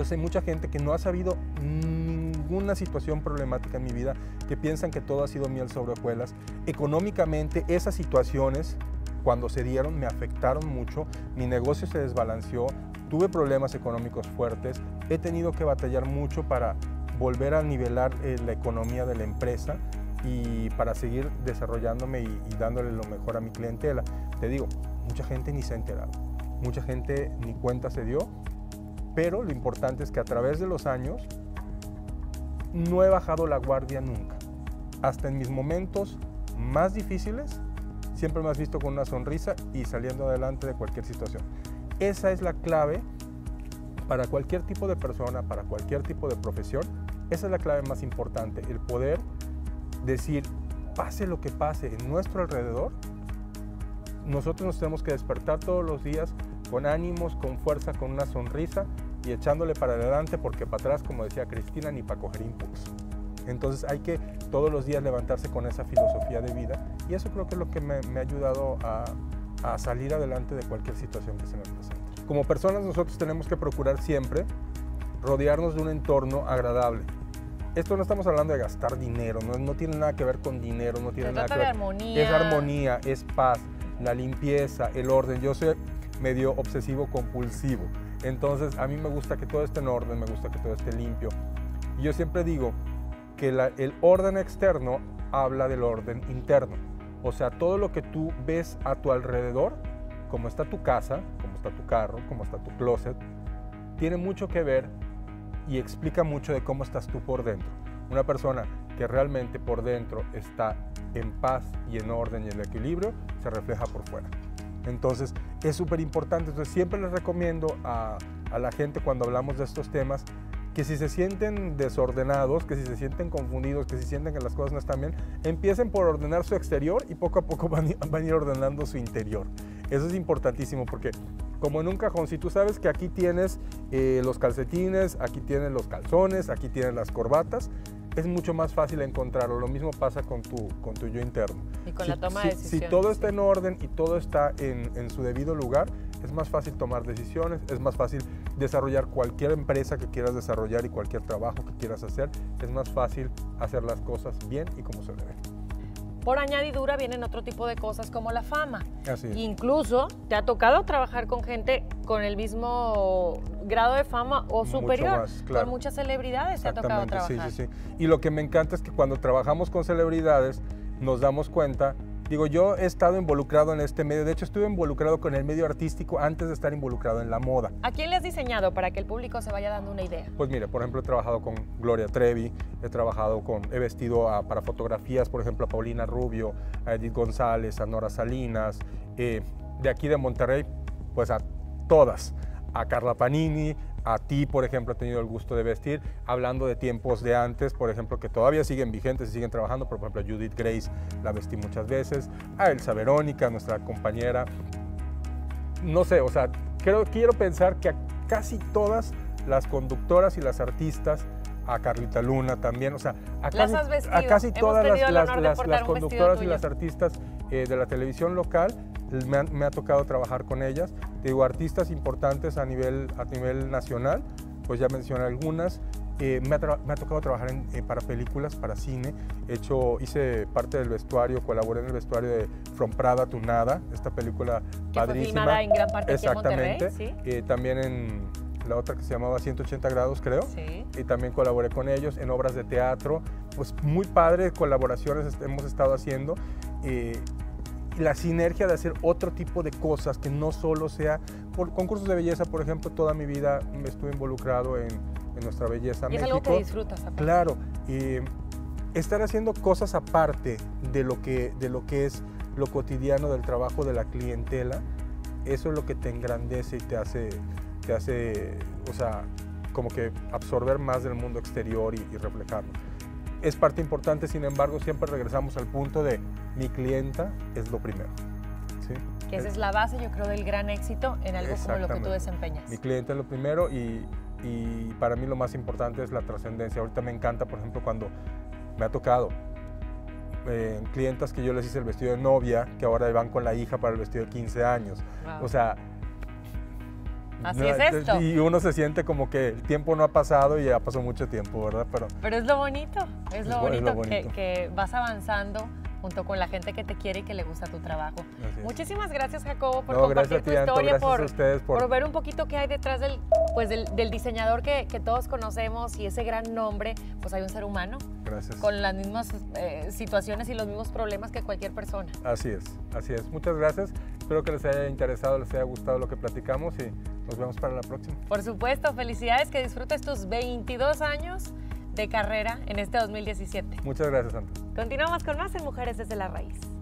Entonces hay mucha gente que no ha sabido ninguna situación problemática en mi vida, que piensan que todo ha sido miel sobre hojuelas. Económicamente, esas situaciones, cuando se dieron, me afectaron mucho, mi negocio se desbalanceó, tuve problemas económicos fuertes, he tenido que batallar mucho para volver a nivelar la economía de la empresa y para seguir desarrollándome y dándole lo mejor a mi clientela. Te digo, mucha gente ni se ha enterado, mucha gente ni cuenta se dio, pero lo importante es que a través de los años no he bajado la guardia nunca. Hasta en mis momentos más difíciles, siempre me has visto con una sonrisa y saliendo adelante de cualquier situación. Esa es la clave para cualquier tipo de persona, para cualquier tipo de profesión. Esa es la clave más importante, el poder decir, pase lo que pase en nuestro alrededor, nosotros nos tenemos que despertar todos los días con ánimos, con fuerza, con una sonrisa y echándole para adelante, porque para atrás, como decía Cristina, ni para coger impulso. Entonces hay que todos los días levantarse con esa filosofía de vida, y eso creo que es lo que me ha ayudado a salir adelante de cualquier situación que se me presente. Como personas nosotros tenemos que procurar siempre rodearnos de un entorno agradable. Esto no estamos hablando de gastar dinero, no tiene nada que ver con dinero, no tiene nada que ver. Armonía. Es armonía, es paz, la limpieza, el orden. Yo soy medio obsesivo compulsivo, entonces a mí me gusta que todo esté en orden, me gusta que todo esté limpio. Y yo siempre digo que el orden externo habla del orden interno. O sea, todo lo que tú ves a tu alrededor, como está tu casa, como está tu carro, como está tu closet, tiene mucho que ver y explica mucho de cómo estás tú por dentro. Una persona que realmente por dentro está en paz y en orden y en equilibrio, se refleja por fuera. Entonces es súper importante. Entonces siempre les recomiendo a la gente, cuando hablamos de estos temas, que si se sienten desordenados, que si se sienten confundidos, que si sienten que las cosas no están bien, empiecen por ordenar su exterior y poco a poco van a ir ordenando su interior. Eso es importantísimo, porque como en un cajón, si tú sabes que aquí tienes los calcetines, aquí tienes los calzones, aquí tienes las corbatas, es mucho más fácil encontrarlo. Lo mismo pasa con tu yo interno. Y con la toma de decisiones. Si todo está en orden y todo está en su debido lugar, es más fácil tomar decisiones, es más fácil desarrollar cualquier empresa que quieras desarrollar y cualquier trabajo que quieras hacer. Es más fácil hacer las cosas bien y como se debe. Por añadidura vienen otro tipo de cosas como la fama. Así es. Incluso te ha tocado trabajar con gente con el mismo grado de fama o superior. Mucho más, claro. Con muchas celebridades te ha tocado trabajar. Sí. Y lo que me encanta es que cuando trabajamos con celebridades nos damos cuenta. Digo, yo he estado involucrado en este medio, de hecho estuve involucrado con el medio artístico antes de estar involucrado en la moda. ¿A quién le has diseñado para que el público se vaya dando una idea? Pues mire, por ejemplo, he trabajado con Gloria Trevi, he vestido para fotografías, por ejemplo, a Paulina Rubio, a Edith González, a Nora Salinas, de aquí de Monterrey, pues a todas, a Carla Panini, a ti, por ejemplo, he tenido el gusto de vestir, hablando de tiempos de antes, por ejemplo, que todavía siguen vigentes y siguen trabajando. Por ejemplo, a Judith Grace la vestí muchas veces, a Elsa Verónica, nuestra compañera. No sé, o sea, quiero pensar que a casi todas las conductoras y las artistas, a Carlita Luna también, o sea, a casi todas las conductoras y las artistas de la televisión local, me ha tocado trabajar con ellas. Te digo, artistas importantes a nivel nacional, pues ya mencioné algunas. Me ha tocado trabajar para películas, para cine. Hice parte del vestuario, colaboré en el vestuario de From Prada to Nada, esta película que padrísima. Fue filmada en gran parte aquí en Exactamente. Monterrey, ¿sí? También en la otra que se llamaba 180 grados, creo. Sí. Y también colaboré con ellos en obras de teatro. Pues muy padre, colaboraciones hemos estado haciendo. La sinergia de hacer otro tipo de cosas que no solo sea por concursos de belleza. Por ejemplo, toda mi vida me estuve involucrado en nuestra belleza y es México. algo que disfrutas. Aparte. Claro, estar haciendo cosas aparte de lo que es lo cotidiano del trabajo de la clientela, eso es lo que te engrandece y te hace, o sea, como que absorber más del mundo exterior y reflejarlo. Es parte importante, sin embargo, siempre regresamos al punto de mi clienta es lo primero. ¿Sí? Que esa es la base, yo creo, del gran éxito en algo como lo que tú desempeñas. Mi clienta es lo primero y para mí lo más importante es la trascendencia. Ahorita me encanta, por ejemplo, cuando me ha tocado clientas que yo les hice el vestido de novia, que ahora van con la hija para el vestido de 15 años. Wow. O sea, Así es esto. Y uno se siente como que el tiempo no ha pasado y ya pasó mucho tiempo, ¿verdad? Pero es lo bonito, es lo bonito, bonito. Que vas avanzando junto con la gente que te quiere y que le gusta tu trabajo. Muchísimas gracias, Jacobo, por compartir tu historia, por ver un poquito qué hay detrás del diseñador que todos conocemos, y ese gran nombre. Pues hay un ser humano. Gracias. Con las mismas situaciones y los mismos problemas que cualquier persona. Así es, así es. Muchas gracias. Espero que les haya interesado, les haya gustado lo que platicamos y nos vemos para la próxima. Por supuesto, felicidades, que disfrutes tus 22 años de carrera en este 2017. Muchas gracias, Santa. Continuamos con más en Mujeres desde la Raíz.